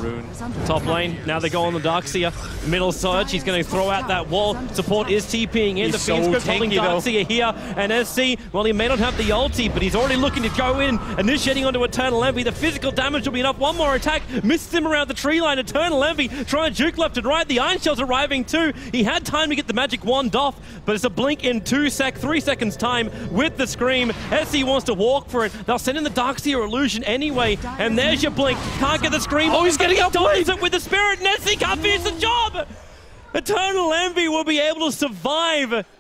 Rune. Top lane, now they go on the Darkseer. Middle surge, he's going to throw out that wall. Support is TPing in. The Fiend's Grip holding Darkseer here. And SC, well, he may not have the ulti, but he's already looking to go in, initiating onto Eternal Envy. The physical damage will be enough. One more attack, misses him around the tree line. Eternal Envy trying to juke left and right. The Iron Shell's arriving too. He had time to get the magic wand off, but it's a blink in 3 seconds time with the Scream. SC wants to walk for it. They'll send in the Darkseer illusion anyway, and there's your blink. Can't get the Scream. Oh, he's getting up it with the Spirit, and SC can't finish the job. Eternal Envy will be able to survive